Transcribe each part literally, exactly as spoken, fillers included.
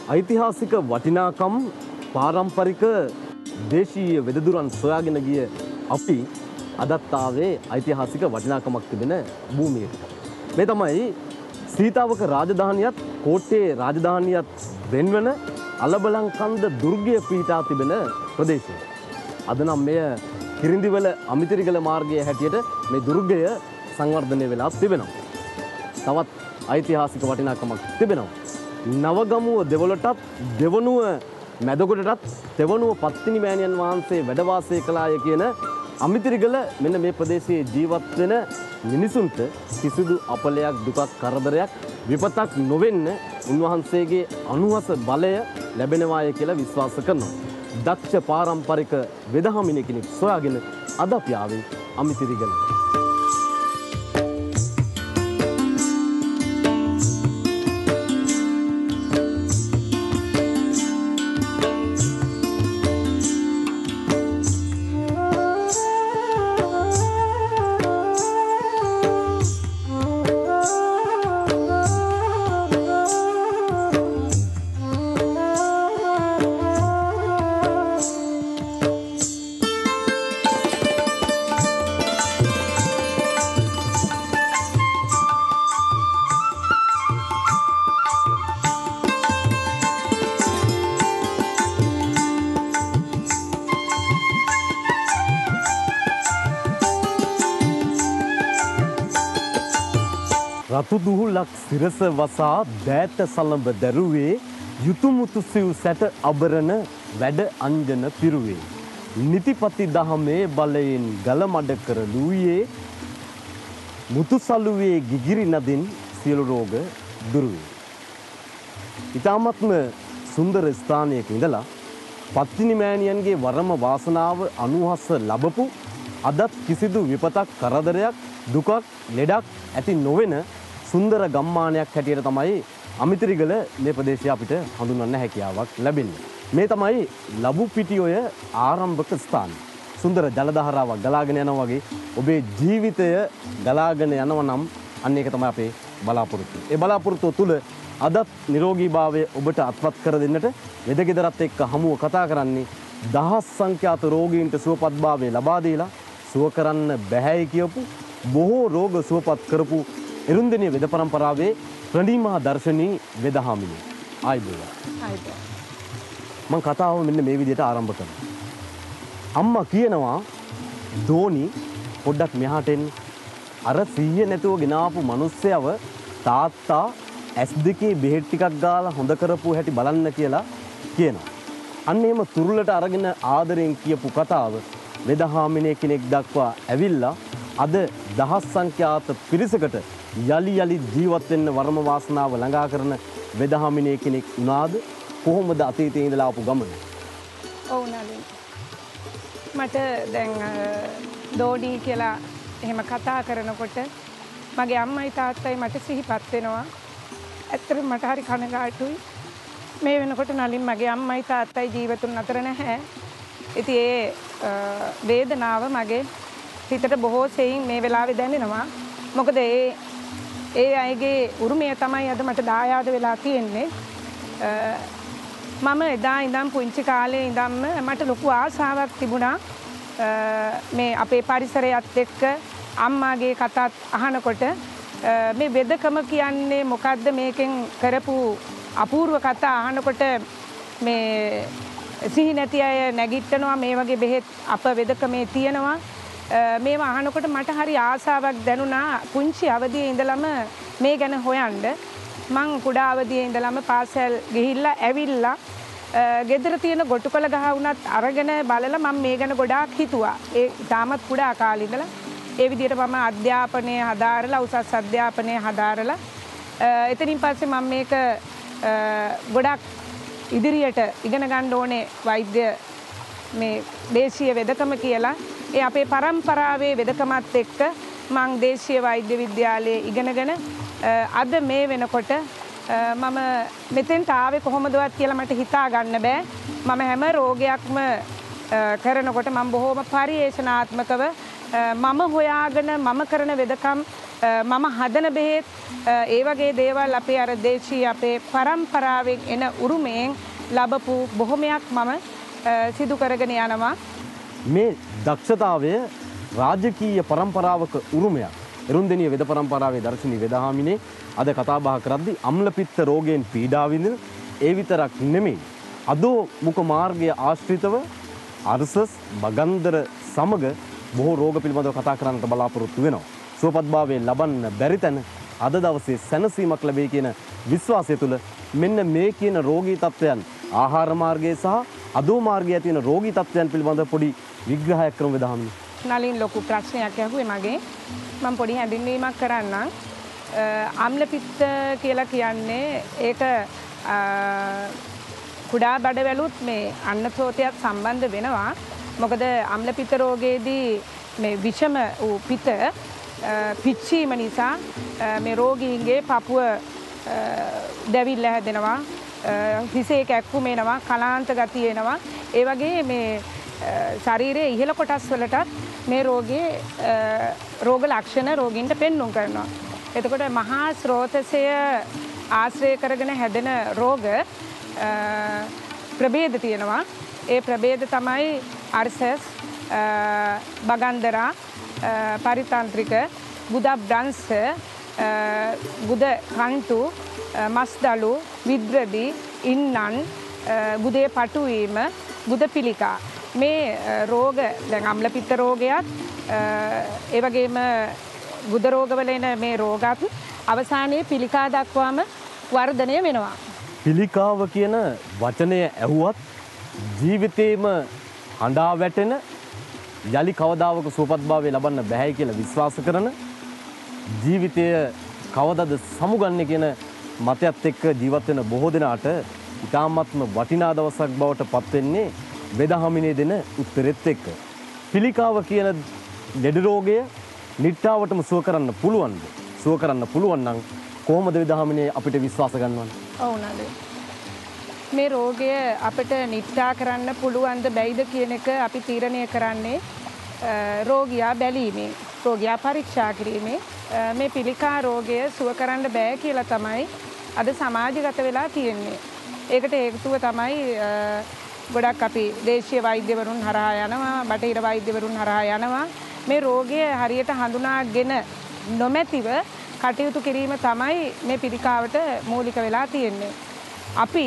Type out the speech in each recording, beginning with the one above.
ඓතිහාසික වටිනාකම් පාරම්පරික දේශීය වෙදදුරන් සොයාගෙන ගිය අපි අදත් ආවේ ඓතිහාසික වටිනාකමක් තිබෙන භූමියකට. මේ තමයි සීතාවක රාජධානියත් කෝට්ටේ රාජධානියත් වෙන්වන අලබලන්කන්ද දුර්ගය පිහිටා තිබෙන ප්‍රදේශය. අද නම් මෙය කිරිඳිවල අමිතිරිගල මාර්ගයේ හැටියට මේ දුර්ගය සංවර්ධනය වෙලා තිබෙනවා. තවත් ඓතිහාසික වටිනාකමක් තිබෙනවා. නවගමුව දෙවොලටත් දෙවනුව මැදකොටටත් තෙවනුව පත්තිනි මෑණියන් වහන්සේ වැඩ වාසය කළාය කියන අමිතිරිගල මෙන්න මේ ප්‍රදේශයේ ජීවත් වෙන මිනිසුන්ට කිසිදු අපලයක් දුකක් කරදරයක් විපතක් නොවෙන්න උන්වහන්සේගේ අනුහස බලය ලැබෙනවාය කියලා විශ්වාස කරනවා. දක්ෂ පාරම්පරික වෙදහමිනේ කෙනෙක් සොයාගෙන අද අපි ආවේ අමිතිරිගල. රතු දුහුලක් සිරස වසා දෑත සලඹ දැරුවේ යුතුමුතු සිව් සැට අබරණ වැඩ අංජන පිරුවේ නිතිපති දහමේ බලයෙන් ගල මඩ කරලූයේ මුතුසලුවේ ගිගිරි නදින් සියලු රෝග දුරුවේ. ඉතාමත්ම සුන්දර ස්ථානයක ඉඳලා පත්තිනි මෑණියන්ගේ වරම වාසනාව අනුහස ලැබපු අදත් කිසිදු විපතක් කරදරයක් දුකක් ලෙඩක් ඇති නොවන සුන්දර ගම්මානයක් හැටියට තමයි අමිතිරිගල මේ ප්‍රදේශය අපිට හඳුන්වන්න හැකියාවක් ලැබෙන්නේ. මේ තමයි ලබුපිටියොය ආරම්භක ස්ථානය. සුන්දර ජල දහරාවක් ගලාගෙන යනවා වගේ ඔබේ ජීවිතය ගලාගෙන යනවා නම් අන්න ඒක තමයි අපේ බලාපොරොත්තුව. ඒ බලාපොරොත්තුව තුල අදත් නිරෝගීභාවය ඔබට අත්පත් කර දෙන්නට වෙදගෙදරත් එක්ක හමුව කතා කරන්නේ දහස් සංඛ්‍යාත රෝගීන්ට සුවපත්භාවය ලබා දීලා සුව කරන්න බැහැයි කියපු බොහෝ රෝග සුවපත් කරපු එරුන්දෙනිය වෙද පරම්පරාවේ ප්‍රණීමා දර්ශනී වෙදහාමිනේ. ආයිබෝවා. ආයිබෝවා. මම කතාව මෙන්න මේ විදිහට ආරම්භ කරනවා. අම්මා කියනවා ධෝනි පොඩ්ඩක් මෙහාට එන්න. අර සීය නැතුව ගෙනාපු මිනිස්සයව තාත්තා ඇස් දෙකේ බෙහෙත් ටිකක් ගාලා හොඳ කරපු හැටි බලන්න කියලා කියනවා. අන්න එහෙම තුරුලට අරගෙන ආදරෙන් කියපු කතාව වෙදහාමිනේ කෙනෙක් දක්වා ඇවිල්ලා අද දහස් සංඛ්‍යාත පිරිසකට යලි යලි ජීවත් වෙන්න වරම වාසනාව ළඟා කරන වෙදහාමිනේ කෙනෙක් උනාද කොහොමද අතීතයේ ඉඳලා ආපු ගමන? ඔව් නලින්. මට දැන් දෝඩි කියලා එහෙම කතා කරනකොට මගේ අම්මයි තාත්තයි මට සිහිපත් වෙනවා. ඇත්තටම මට හරි කනගාටුයි. මේ වෙනකොට නලින් මගේ අම්මයි තාත්තයි ජීවතුන් අතර නැහැ. ඉතින් ඒ වේදනාව මගේ හිතට බොහෝ සෙයින් මේ වෙලාවේ දැනෙනවා. මොකද ඒ ඒ අයගේ උරුමය තමයි අද මට දායාද වෙලා තියෙන්නේ. මම එදා ඉඳන් පුංචි කාලේ ඉඳන්ම මට ලොකු ආසාවක් තිබුණා මේ අපේ පරිසරයත් එක්ක අම්මාගේ කතාත් අහනකොට මේ වෙදකම කියන්නේ මොකද්ද මේකෙන් කරපු අපූර්ව කතා අහනකොට මේ සිහි නැති අය නැගිටිනවා මේ වගේ බෙහෙත් අප වෙදකමේ තියෙනවා. මේව අහනකොට මට හරි ආසාවක් දැනුණා පුංචි අවදියේ ඉඳලම මේ ගැන හොයන්න. මං කුඩා අවදියේ ඉඳලම පාසල් ගිහිල්ලා ඇවිල්ලා ගෙදර තියෙන ගොටුකොළ ගහ වුණත් අරගෙන බලලා මම මේ ගැන ගොඩාක් හිතුවා. ඒ තාමත් කුඩා කාලේ ඉඳලා ඒ විදිහට මම අධ්‍යාපනය හදාරලා උසස් අධ්‍යාපනය හදාරලා එතනින් පස්සේ මම මේක ගොඩක් ඉදිරියට ඉගෙන ගන්න ඕනේ වෛද්‍ය මේ දේශීය වෙදකම කියලා. ඒ අපේ පරම්පරාවේ වෙදකමත් එක්ක මං දේශීය වෛද්‍ය විද්‍යාලයේ ඉගෙනගෙන අද මේ වෙනකොට මම මෙතෙන්ට ආවේ කොහොමදවත් කියලා මට හිතා ගන්න බෑ. මම හැම රෝගයක්ම කරනකොට මම බොහොම පරිේශනාත්මකව මම හොයාගෙන මම කරන වෙදකම් මම හදන බෙහෙත් ඒ වගේ දේවල් අපේ අර දේශීය අපේ පරම්පරාවෙන් එන උරුමයෙන් ලැබපු බොහොමයක් මම සිදු කරගෙන යනවා. මේ දක්ෂතාවය රාජකීය පරම්පරාවක උරුමයක්. එරුන්දෙනිය වෙද පරම්පරාවේ දර්ශනී වෙදහාමිනේ අද කතා බහ කරද්දී අම්ලපිත්ත රෝගයෙන් පීඩා විඳින ඒ විතරක් නෙමෙයි අදෝ මුඛ මාර්ගය ආශ්‍රිතව අර්සස් බගන්දර සමග බොහෝ රෝග පිළිබඳව කතා කරන්නට බලාපොරොත්තු වෙනවා. සුවපත්භාවයෙන් ලබන්න බැරි තැන අද දවසේ සැනසීමක් ලැබෙයි කියන විශ්වාසය තුළ මෙන්න මේ කියන රෝගී තත්ත්වයන් ආහාර මාර්ගයේ සහ අදෝ මාර්ගයේ තියෙන රෝගී තත්ත්වයන් පිළිබඳව පොඩි විග්‍රහයක් කරමු වෙදහාමිනේ. නලින් ලොකු ප්‍රශ්නයක් ඇහුවේ මගේ. මම පොඩි හැඳින්වීමක් කරන්නම්. අම්ලපිත්ත කියලා කියන්නේ ඒක කුඩා බඩවැලුත් මේ අන්නතෝතයත් සම්බන්ධ වෙනවා. මොකද අම්ලපිත්ත රෝගයේදී මේ විෂම වූ පිත පිච්චීම නිසා මේ රෝගීන්ගේ පපුව දැවිල්ල හැදෙනවා, හිසේ කැක්කුම එනවා, කලාන්ත ගතිය එනවා. ඒ වගේ මේ ශරීරයේ ඉහළ කොටස් වලටත් මේ රෝගයේ රෝග ලක්ෂණ රෝගීන්ට පෙන්눔 කරනවා. එතකොට මහා ස්රෝතසය ආශ්‍රය කරගෙන හැදෙන රෝග ප්‍රභේද තියෙනවා. ඒ ප්‍රභේද තමයි අර්සස්, බගන්දරා, පරිතන්ත්‍රික, ගුදබ්‍රංශ, ගුද කන්තු, මස්දලු, විද්‍රදි, ඉන්නන්, ගුදේ පටුවීම, ගුද පිළිකා. මේ රෝග දැන් අම්ලපිත්ත රෝගයත් ඒ වගේම ගුද රෝගවල එන මේ රෝගත් අවසානයේ පිළිකා දක්වාම වර්ධනය වෙනවා. පිළිකාව කියන වචනය ඇහුවත් ජීවිතේම හඬා වැටෙන යලි කවදාවක සුවපත්භාවය ලබන්න බැහැ කියලා විශ්වාස කරන ජීවිතය කවදද සමුගන්නේ කියන මතයත් එක්ක ජීවත් වෙන බොහෝ දෙනාට ඉතාමත්ම වටිනා දවසක් බවට පත් වෙන්නේ වෙදහාමිනේ දෙන උත්තරෙත් එක්ක. පිළිකාව කියන ලෙඩ රෝගය නිට්ටාවටම සුව කරන්න පුළුවන්ද? සුව කරන්න පුළුවන් නම් කොහොමද වෙදහාමිනේ අපිට විශ්වාස ගන්නවන්නේ? ඔව් නේද? මේ රෝගය අපිට නිට්ටා කරන්න පුළුවන්ද බැයිද කියන එක අපි තීරණය කරන්නේ රෝගියා බැලීමේ, රෝගියා පරීක්ෂා කිරීමේ. මේ පිළිකා රෝගය සුව කරන්න බෑ කියලා තමයි අද සමාජගත වෙලා තියෙන්නේ. ඒකට හේතුව තමයි ගොඩක් අපි දේශීය වෛද්‍යවරුන් හරහා යනවා, බටහිර වෛද්‍යවරුන් හරහා යනවා. මේ රෝගය හරියට හඳුනාගෙන නොමැතිව කටයුතු කිරීම තමයි මේ පිළිකාවට මූලික වෙලා තියෙන්නේ. අපි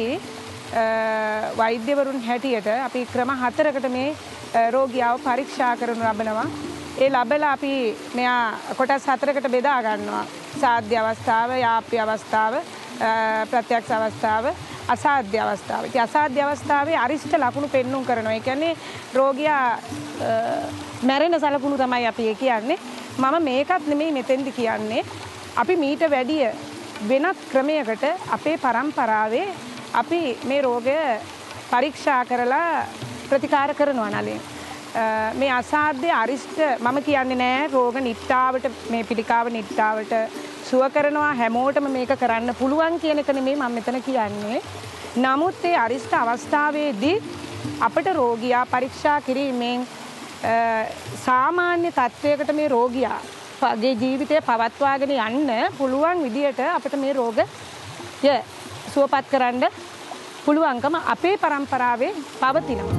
වෛද්‍යවරුන් හැටියට අපි ක්‍රම හතරකට මේ රෝගියාව පරීක්ෂා කරනු ලබනවා. ඒ ලබලා අපි මෙයා කොටස් හතරකට බෙදා ගන්නවා. සාධ්‍ය අවස්ථාව, යාප්‍ය අවස්ථාව, ප්‍රත්‍යක්ෂ අවස්ථාව, අසාධ්‍ය අවස්ථාව. ඉතින් අසාධ්‍ය අවස්ථාවේ අරිෂ්ඨ ලකුණු පෙන්눔 කරනවා. ඒ කියන්නේ රෝගියා මැරෙන සලකුණු තමයි අපි ඒ කියන්නේ. මම මේකත් නෙමෙයි මෙතෙන්දි කියන්නේ. අපි මීට වැඩිය වෙනත් ක්‍රමයකට අපේ පරම්පරාවේ අපි මේ රෝගය පරීක්ෂා කරලා ප්‍රතිකාර කරනවා නලින්. මේ අසාධ්‍ය අරිෂ්ඨ මම කියන්නේ නෑ රෝග නිට්ටාවට මේ පිළිකාව නිට්ටාවට සුව කරනවා හැමෝටම මේක කරන්න පුළුවන් කියන එක නෙමෙයි මම මෙතන කියන්නේ. නමුත් ඒ අරිෂ්ඨ අවස්ථාවේදී අපිට රෝගියා පරීක්ෂා කිරීමෙන් සාමාන්‍ය තත්වයකට මේ රෝගියාගේ ජීවිතය පවත්වාගෙන යන්න පුළුවන් විදියට අපිට මේ රෝගය සුවපත් කරන්න පුළුවන්කම අපේ පරම්පරාවේ පවතිනවා.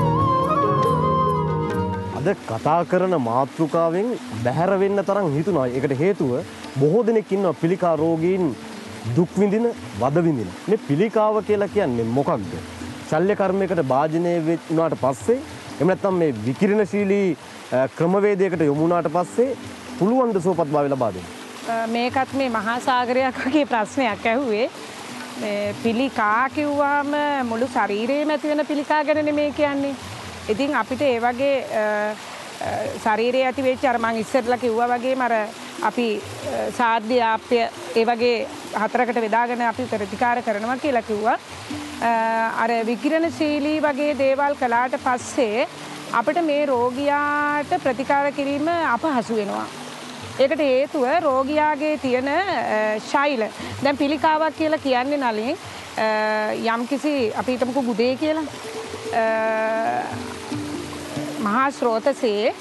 අද කතා කරන මාතෘකාවෙන් බැහැර වෙන්න තරම් හිතුණා. ඒකට හේතුව බොහෝ දෙනෙක් ඉන්නවා පිළිකා රෝගීන් දුක් විඳින, වද විඳින. මේ පිළිකාව කියලා කියන්නේ මොකක්ද? ශල්‍ය කර්මයකට භාජනය වුණාට පස්සේ එහෙම නැත්නම් මේ විකිරණශීලී ක්‍රමවේදයකට යොමු වුණාට පස්සේ පුළුවන් ද සුවපත්භාවය ලබා දෙන්න? මේකත් මේ මහා සාගරයක් වගේ ප්‍රශ්නයක් ඇහුවේ. මේ පිළිකා කිව්වම මුළු ශරීරයේම ඇති වෙන පිළිකා ගැන නෙමෙයි කියන්නේ. ඉතින් අපිට ඒ වගේ ශරීරයේ ඇති වෙච්ච අර මං ඉස්සෙල්ලා කිව්වා වගේම අර අපි සාධ්‍ය ආප්‍ය ඒ වගේ හතරකට බෙදාගෙන අපි ප්‍රතිකාර කරනවා කියලා කිව්වා. අර විකිරණශීලී වගේ දේවල් කළාට පස්සේ අපිට මේ රෝගියාට ප්‍රතිකාර කිරීම අපහසු වෙනවා. ඒකට හේතුව රෝගියාගේ තියෙන ශෛල. දැන් පිළිකාවක් කියලා කියන්නේ නලින් යම්කිසි අපි හිතමුකෝ ගුදේ කියලා. මහා ස්රෝතසේ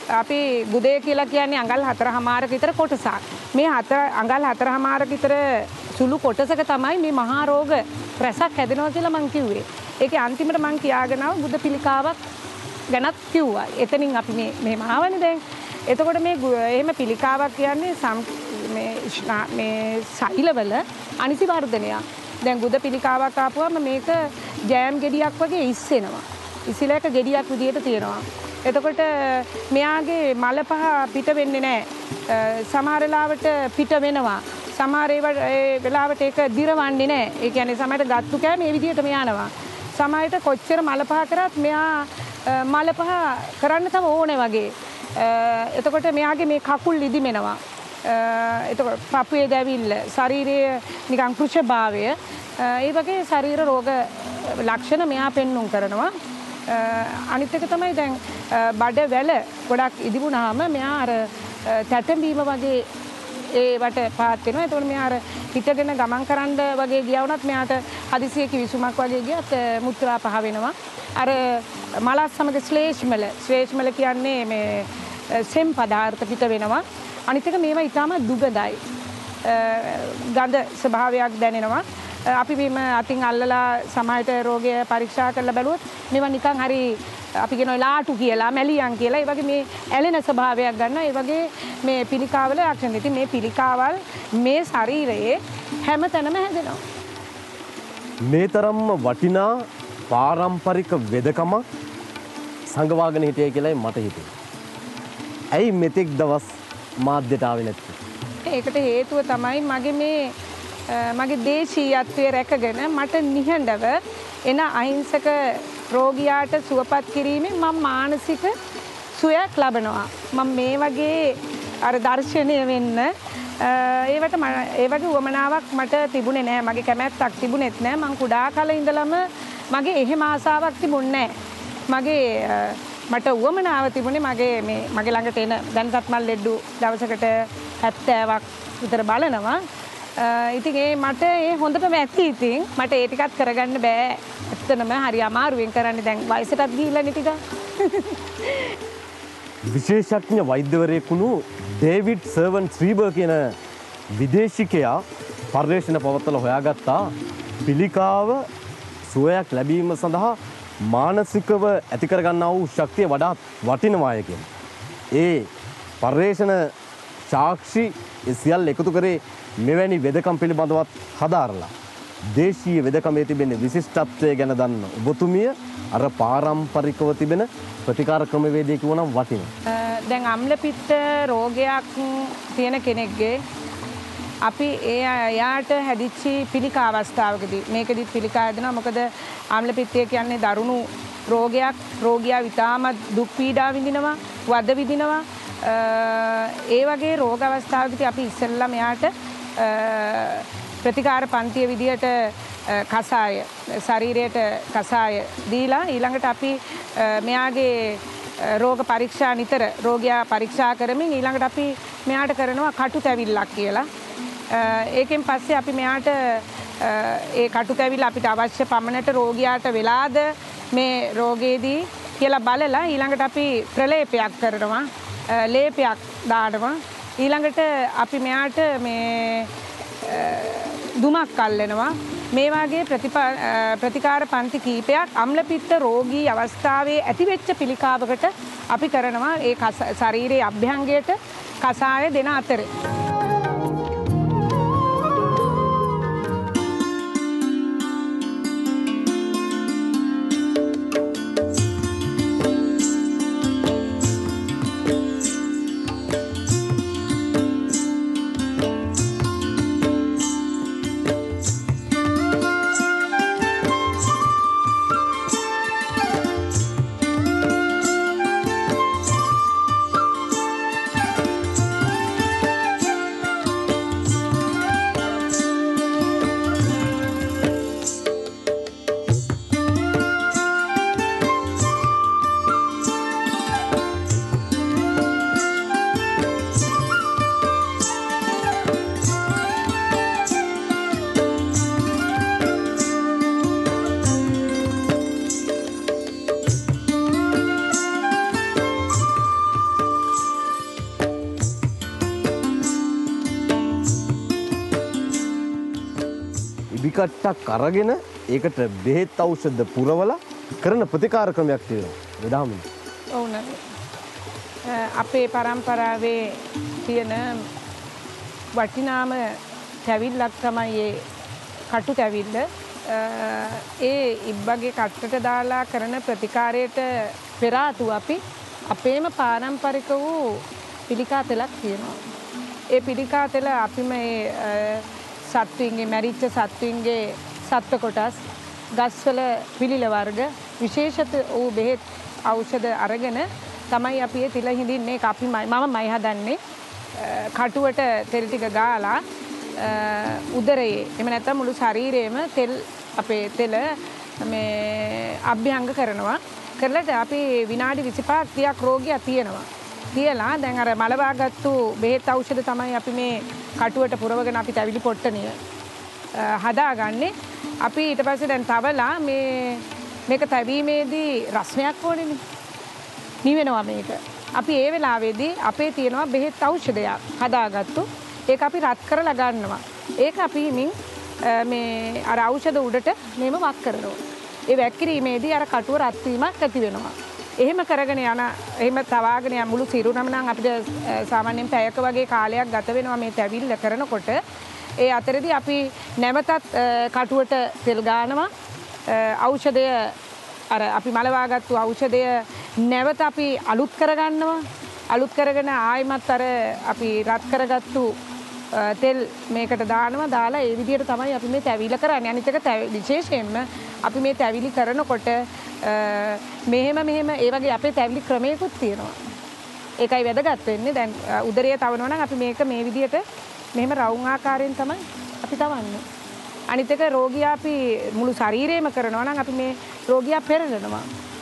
අපි ගුදේ කියලා කියන්නේ අඟල් හතරමාරක විතර කොටසක්. මේ හතර අඟල් හතරමාරක විතර සුළු කොටසක තමයි මේ මහා රෝග රැසක් හැදෙනවා කියලා මං කිව්වේ. ඒකේ අන්තිමට මං කියාගෙන ආව බුද්ධ පිළිකාවක් ගැනත් කිව්වා. එතනින් අපි මේ මෙහෙම ආවනේ දැන්. එතකොට මේ එහෙම පිළිකාවක් කියන්නේ මේ මේ සෛලවල අනිසි වර්ධනයක්. දැන් බුද්ධ පිළිකාවක් ආපුවම මේක ජෑම් ගෙඩියක් වගේ ඉස්සෙනවා. ඉසිලක ගෙඩියක් විදියට තියෙනවා. එතකොට මෙයාගේ මල පහ පිට වෙන්නේ නැහැ. සමහර වෙලාවට පිට වෙනවා. සමහර ඒ වෙලාවට ඒක දිරවන්නේ නැහැ. ඒ කියන්නේ සමහරට ගත්තු කෑ මේ විදිහටම යනවා. සමහරට කොච්චර මල පහ කරත් මෙයා මල පහ කරන්න තව ඕනේ වගේ. එතකොට මෙයාගේ මේ කකුල් ඉදිමෙනවා. එතකොට පපුවේ දැවිල්ල, ශරීරයේ නිකන් කෘෂභාවය, ඒ වගේ ශරීර රෝග ලක්ෂණ මෙයා පෙන්눔 කරනවා. අනිත් එක තමයි දැන් බඩ වැල ගොඩක් ඉදිවුණාම මෙයා අර තැටඹීම වගේ ඒවට පාත් වෙනවා. එතකොට මෙයා අර හිටගෙන ගමන් කරන්න වගේ ගියා වුණත් මෙයාට හදිසියේ කිවිසුමක් වගේ ගියත් මුත්‍රා පහ වෙනවා. අර මලස් සමග ශ්ලේෂ්මල ශ්ලේෂ්මල කියන්නේ මේ සෙම් පදාර්ථ පිට වෙනවා. අනිත් එක මේවා ඊටම දුගඳයි. ගඳ ස්වභාවයක් දැනෙනවා. අපි මේ අතින් අල්ලලා සමහරට රෝගය පරීක්ෂා කරලා බැලුවොත් මේවා නිකන් හරි අපි කියනවා ලාටු කියලා, මැලියන් කියලා. ඒ වගේ මේ ඇලෙන ස්වභාවයක් ගන්නවා. ඒ වගේ මේ පිළිකාවල ලක්ෂණ. ඉතින් මේ පිළිකාවල් මේ ශරීරයේ හැම තැනම හැදෙනවා. මේ තරම්ම වටිනා පාරම්පරික වෙදකමක් සංගවාගෙන හිටියයි කියලායි මට හිතෙන්නේ. ඇයි මෙතෙක් දවස් මාධ්‍යට ආවේ නැත්තේ? ඒකට හේතුව තමයි මගේ මේ මගේ දේශීයත්වයේ රැකගෙන මට නිහඬව එන අහිංසක රෝගියාට සුවපත් කිරීමෙන් මම මානසික සුවයක් ලබනවා. මම මේ වගේ අර දර්ශනීය වෙන්න ඒවට ඒ වගේ උවමනාවක් මට තිබුණේ නැහැ. මගේ කැමැත්තක් තිබුණෙත් නැහැ. මං කුඩා කාලේ ඉඳලම මගේ එහෙම ආසාවක් තිබුණේ නැහැ. මගේ මට උවමනාව තිබුණේ මගේ මේ මගේ ළඟට එන දැන්වත් මල් ලෙඩ්ඩු දවසකට හැත්තෑවක් විතර බලනවා. ඉතින් ඒ මට ඒ හොඳටම ඇති. ඉතින් මට ඒ ටිකත් කරගන්න බෑ. ඇත්තටම හරි අමාරුවෙන් කරන්නේ. දැන් වයසටත් ගිහිල්ලානේ ටික. විශේෂඥ වෛද්‍යවරයෙකුණු ඩේවිඩ් සර්වන් ශ්‍රීබර් කියන විදේශිකයා පර්යේෂණ පවත්වලා හොයාගත්තා පිළිකාව සුවයක් ලැබීම සඳහා මානසිකව ඇති කරගන්නා වූ ශක්තිය වඩාත් වටිනවාය කියන. ඒ පර්යේෂණ සාක්ෂි සියල්ල එකතු කරේ මෙවැනි වෙදකම් පිළිබඳවත් හදාරලා දේශීය වෙදකමේ තිබෙන විශිෂ්ටත්වය ගැන දන්න ඔබතුමිය අර පාරම්පරිකව තිබෙන ප්‍රතිකාර ක්‍රමවේදය කිව්වනම් වටිනවා. දැන් අම්ල පිත්ත රෝගයක් තියෙන කෙනෙක්ගේ අපි ඒ එයාට හැදිච්ච පිළිකා අවස්ථාවකදී මේකෙදිත් පිළිකා හැදෙනවා. මොකද අම්ල පිත්තය කියන්නේ දරුණු රෝගයක්. රෝගියා විතාමත් දුක් පීඩා විඳිනවා, වද විඳිනවා. ඒ වගේ රෝග අවස්ථාවකදී අපි ඉස්සෙල්ලා මෙයාට ප්‍රතිකාර පන්තිය විදියට කසාය ශරීරයට කසාය දීලා ඊළඟට අපි මෙයාගේ රෝග පරීක්ෂා නිතර රෝගියා පරීක්ෂා කරමින් ඊළඟට අපි මෙයාට කරනවා කටු තැවිල්ලක් කියලා. ඒකෙන් පස්සේ අපි මෙයාට ඒ කටු තැවිල්ල අපිට අවශ්‍ය පමණට රෝගියාට වෙලාද මේ රෝගයේදී කියලා බලලා ඊළඟට අපි ප්‍රලේපයක් කරනවා. ලේපයක් දානවා. ඊළඟට අපි මෙයාට මේ දුමක් අල්ලනවා. මේ වගේ ප්‍රතිකාර පන්ති කීපයක් අම්ල පිත්ත රෝගී අවස්ථාවේ ඇතිවෙච්ච පිළිකාවකට අපි කරනවා. ඒ ශරීරයේ අභ්‍යංගයට කසාය දෙන අතරේ. දිවි කට්ටක් අරගෙන ඒකට බෙහෙත් ඖෂධ පුරවලා කරන ප්‍රතිකාර ක්‍රමයක් තියෙනවා. වෙදාමින්. ඔව් නේද. අපේ පරම්පරාවේ තියෙන වටිනාම තැවිල්ලක් තමයි ඒ කටු තැවිල්ල. ඒ ඉබ්බගේ කට්ටට දාලා කරන ප්‍රතිකාරයට පෙර ආතුව අපි අපේම පාරම්පරික වූ පිළිකා තෙලක් තියෙනවා. ඒ පිළිකා තෙල අපි මේ සත්තුන්ගේ මැරිච්ච සත්තුන්ගේ සත්ව කොටස් ගස්වල පිළිල වර්ග විශේෂිත වූ බෙහෙත් ඖෂධ අරගෙන තමයි අපි ඒ තිල හිඳින්නේ. ඒක අපි මම මයි හදන්නේ කටුවට තෙල් ටික ගාලා උදරයේ එහෙම නැත්නම් මුළු ශරීරයේම තෙල් අපේ තෙල මේ අභ්‍යංග කරනවා. කරලා අපි විනාඩි විසිපහක් තියක් රෝගියා තියෙනවා. තියලා දැන් අර මලවාගත්තු බෙහෙත් ඖෂධ තමයි අපි මේ කටුවට පුරවගෙන අපි තැවිලි පොට්ටනිය හදාගන්නේ. අපි ඊට පස්සේ දැන් තවලා මේ මේක තැවීමේදී රස්නයක් ඕනේනේ. නිවෙනවා මේක. අපි ඒ වෙලාවේදී අපේ තියෙනවා බෙහෙත් ඖෂධයක් හදාගත්තු. ඒක අපි රත් කරලා ගන්නවා. ඒක අපි හිමින් මේ අර ඖෂධ උඩට මෙහෙම වක් කරනවා. ඒ වැක්කිරීමේදී අර කටුව රත් වීමක් ඇති වෙනවා. එහෙම කරගෙන යන එහෙම තවාගෙන යන මුළු සිරුරම නම් අපිට සාමාන්‍යයෙන් පැයක වගේ කාලයක් ගත වෙනවා මේ තැවිල්ල කරනකොට. ඒ අතරේදී අපි නැවතත් කටුවට තෙල් ගානවා. ඖෂධය අර අපි මලවාගත්තු ඖෂධය නැවත අපි අලුත් කරගන්නවා. අලුත් කරගෙන ආයිමත් අර අපි රත් කරගත්තු තෙල් මේකට දානවා. දාලා ඒ විදිහට තමයි අපි මේ තැවිල්ල කරන්නේ. අනිත් එක විශේෂයෙන්ම අපි මේ තැවිලි කරනකොට මෙහෙම මෙහෙම ඒ වගේ අපේ තැවිලි ක්‍රමයකුත් තියෙනවා. ඒකයි වැදගත් වෙන්නේ. දැන් උදරය තවනවා නම් අපි මේක මේ විදිහට මෙහෙම රවුම් ආකාරයෙන් තමයි අපි තවන්නේ. අනිත් එක රෝගියා අපි මුළු ශරීරේම කරනවා නම් අපි මේ රෝගියා පෙරලනවා.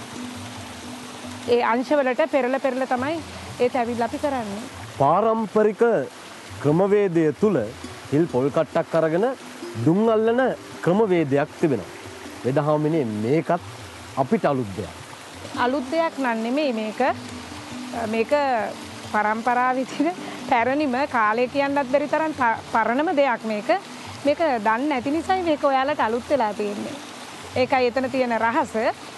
ඒ අංශවලට පෙරල පෙරල තමයි ඒ තැවිල්ල අපි කරන්නේ. පාරම්පරික ක්‍රමවේදය තුල හිල් පොල් කට්ටක් අරගෙන දුම් අල්ලන ක්‍රමවේදයක් තිබෙනවා. වෙදහාමිනේ මේකත් අපිට අලුත් දෙයක්. අලුත් දෙයක් නන් නෙමෙයි මේක. මේක පරම්පරාවේ තියෙන පැරණිම කාලේ කියන්නත් බැරි තරම් පරණම දෙයක් මේක. මේක දන්නේ නැති නිසායි මේක ඔයාලට අලුත් වෙලා තියෙන්නේ. ඒකයි එතන තියෙන රහස.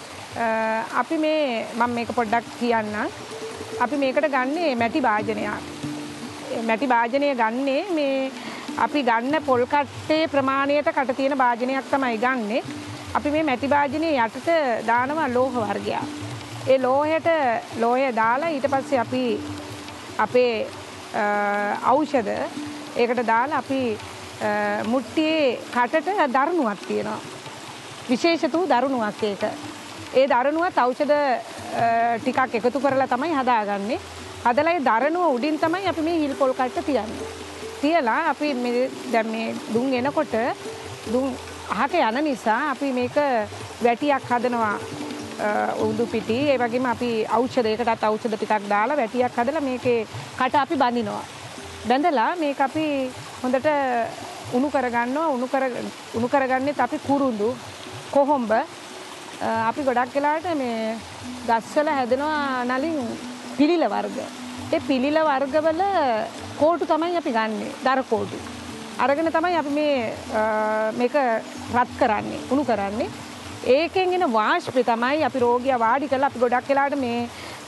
අපි මේ මම මේක පොඩ්ඩක් කියන්නම්. අපි මේකට ගන්නේ මැටි භාජනයක්. මැටි භාජනය ගන්නේ මේ අපි ගන්න පොල් කට්ටේ ප්‍රමාණයට කට තියෙන භාජනයක් තමයි ගන්නෙ. අපි මේ මැටි භාජනයේ යටට දානවා ලෝහ වර්ගයක්. ඒ ලෝහයට ලෝහය දාලා ඊට පස්සේ අපි අපේ ඖෂධ ඒකට දාලා අපි මුට්ටියේ කටට දරුණුවක් තියෙනවා. විශේෂිත වූ දරුණුවක් ඒක. ඒ දරුණුවත් ඖෂධ ටිකක් එකතු කරලා තමයි හදාගන්නේ. හදලා ඒ දරුණුව උඩින් තමයි අපි මේ හිල් පොල් කට්ට තියන්නේ. තියලා අපි මේ දැන් මේ දුම් එනකොට දුම් අහක යන නිසා අපි මේක වැටියක් හදනවා උඳු පිටි ඒ වගේම අපි ඖෂධයකටත් ඖෂධ ටිකක් දාලා වැටියක් හදලා මේකේ කට අපි බඳිනවා. බැඳලා මේක අපි හොඳට උණු කරගන්නවා. උණු කර උණු කරගන්නෙත් අපි කුරුඳු කොහොඹ අපි ගොඩක් වෙලාවට මේ ගස්වල හැදෙනවා නලින් පිළිල වර්ග. ඒ පිළිල වර්ගවල කෝටු තමයි අපි ගන්නෙ. දර කෝටු. අරගෙන තමයි අපි මේ මේක රත් කරන්නේ, උණු කරන්නේ. ඒකෙන් එන වාෂ්පය තමයි අපි රෝගියා වාඩි කරලා අපි ගොඩක් වෙලාවට මේ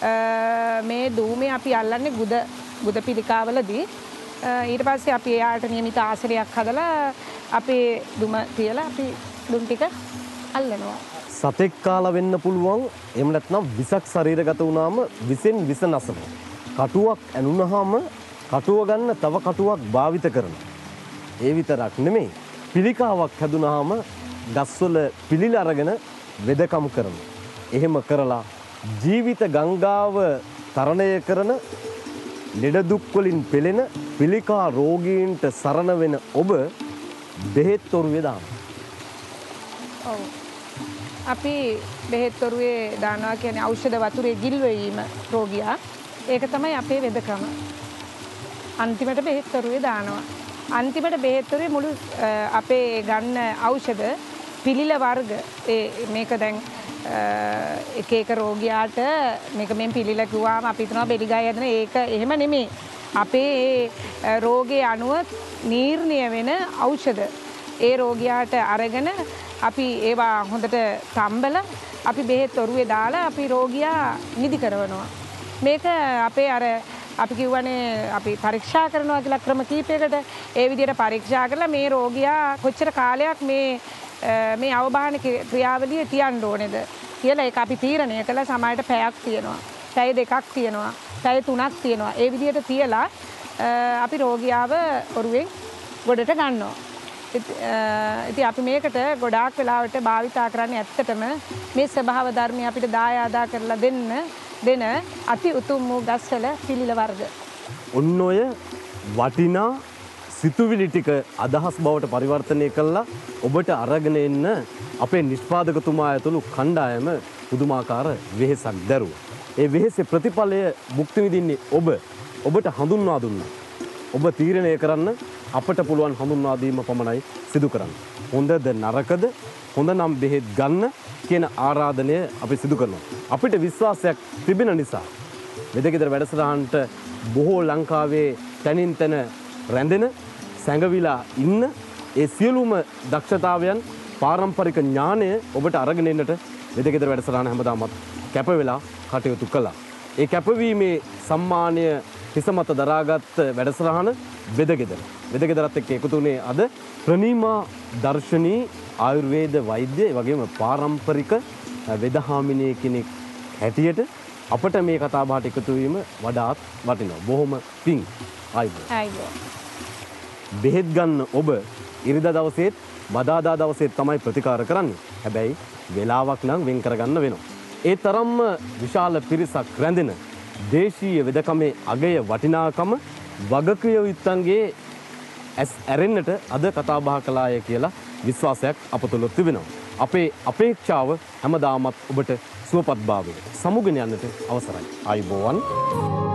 මේ දූමේ අපි අල්ලන්නේ ගුද ගුද පිළිකාවලදී. ඊට පස්සේ අපි එයාට නියමිත ආසනයක් හදලා අපේ දුම තියලා අපි දුම් ටික අල්ලනවා. සතෙක් කාලා වෙන්න පුළුවන්. එහෙම නැත්නම් විසක් ශරීරගත වුණාම විසෙන් විස නසනවා. කටුවක් ඇනුනහම කටුව ගන්න තව කටුවක් භාවිත කරනවා. ඒ විතරක් නෙමෙයි. පිළිකාවක් හැදුනහම ගස්වල පිළිල අරගෙන වෙදකම් කරනවා. එහෙම කරලා ජීවිත ගංගාව තරණය කරන ලෙඩ දුක් වලින් පෙළෙන පිළිකා රෝගීන්ට සරණ වෙන ඔබ බෙහෙත් තොරුවේ දාන්න. ඔව්. අපි බෙහෙත් තොරුවේ දානවා කියන්නේ ඖෂධ වතුරේ ගිල්වීම රෝගියා. ඒක තමයි අපේ වෙදකම. අන්තිමට බෙහෙත් තොරුවේ දානවා. අන්තිමට බෙහෙත් තොරුවේ මුළු අපේ ගන්න ඖෂධ පිළිල වර්ග ඒ මේක දැන් එක එක රෝගියාට මේක මෙන් පිළිල කිව්වාම අපි හිතනවා බෙලිගය හැදෙන ඒක එහෙම නෙමෙයි. අපේ රෝගේ අනුව නීර්ණය වෙන ඖෂධ ඒ රෝගියාට අරගෙන අපි ඒවා හොඳට තම්බල අපි බෙහෙත් ඔරුවේ දාලා අපි රෝගියා නිදි කරනවා. මේක අපේ අර අපි කිව්වනේ අපි පරීක්ෂා කරනවා කියලා ක්‍රම කීපයකට ඒ විදිහට පරීක්ෂා කරලා මේ රෝගියා කොච්චර කාලයක් මේ මේ අවබාහන ක්‍රියාවලිය තියන්න ඕනේද කියලා ඒක අපි තීරණය කළා. සමහරට පැයක් තියෙනවා, පැය දෙකක් තියෙනවා, පැය තුනක් තියෙනවා. ඒ විදිහට තියලා අපි රෝගියාව ඔරුවෙන් ගොඩට ගන්නවා. ඉතින් අපි මේකට ගොඩාක් වෙලාවට භාවිතා කරන්නේ ඇත්තටම මේ ස්වභාව ධර්මය අපිට දායාදා කරලා දෙන්න දෙන අති උතුම් වූ ගස්වල පිළිල වර්ග. ඔන්න ඔය වටිනා සිතුවිලි ටික අදහස් බවට පරිවර්තනය කළා ඔබට අරගෙන එන්න අපේ නිෂ්පාදකතුමා ඇතුළු කණ්ඩායම පුදුමාකාර වෙහෙසක් දැරුවා. ඒ වෙහෙසේ ප්‍රතිඵලය භුක්ති විඳින්නේ ඔබ. ඔබට හඳුන්වා දුන්නා. ඔබ තීරණය කරන්න අපට පුළුවන් හඳුන්වා දීම පමණයි සිදු කරන්න. හොඳද නරකද, හොඳ නම් බෙහෙත් ගන්න කියන ආරාධනය අපි සිදු කරනවා. අපිට විශ්වාසයක් තිබෙන නිසා වෙදගෙදර වැඩසටහනට බොහෝ ලංකාවේ තනින් තන රැඳෙන සැඟවිලා ඉන්න ඒ සියලුම දක්ෂතාවයන් පාරම්පරික ඥානය ඔබට අරගෙන එන්නට වෙදගෙදර වැඩසටහන හැමදාමත් කැප වෙලා කටයුතු කළා. ඒ කැපවීමේ සම්මානය හිසමත දරාගත් වැඩසටහන වෙදගෙදර. වෙදගෙදරත් එක්ක එකතු වුණේ අද ප්‍රනීමා දර්ශනී ආයුර්වේද වෛද්‍ය වගේම පාරම්පරික වෙදහාමිනිය කෙනෙක් හැටියට අපට මේ කතා බහට එකතු වීම වඩාත් වටිනවා. බොහොම පිං. ආයිබෝ. ආයිබෝ. බෙහෙත් ගන්න ඔබ ඉරිදා දවසේත් බදාදා දවසේත් තමයි ප්‍රතිකාර කරන්නේ. හැබැයි වෙලාවක් නම් වෙන් කරගන්න වෙනවා. ඒ තරම්ම විශාල පිරිසක් රැඳෙන දේශීය වෙදකමේ අගය වටිනාකම වගකිය යුත්තන්ගේ ඇස් ඇරෙන්නට අද කතා බහ කළාය කියලා විශ්වාසයක් අප තුළ තිබෙනවා. අපේ අපේක්ෂාව හැමදාමත් ඔබට සුවපත් භාවය සමුගෙන යන්නට අවසරයි. ආයුබෝවන්.